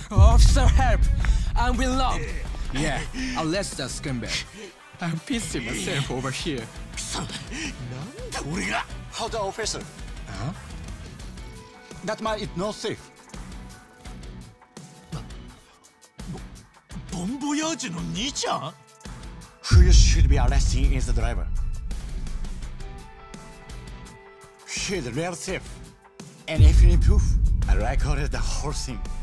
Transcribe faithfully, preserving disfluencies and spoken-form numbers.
Officer, help! I'm in love. Yeah, I'll let that scumbag. I'm pissing myself over here. How the officer? Huh? That man is not safe. Bon Voyageの兄ちゃん? Who you should be arresting is the driver. He's real safe. And if you need proof, I recorded the whole thing.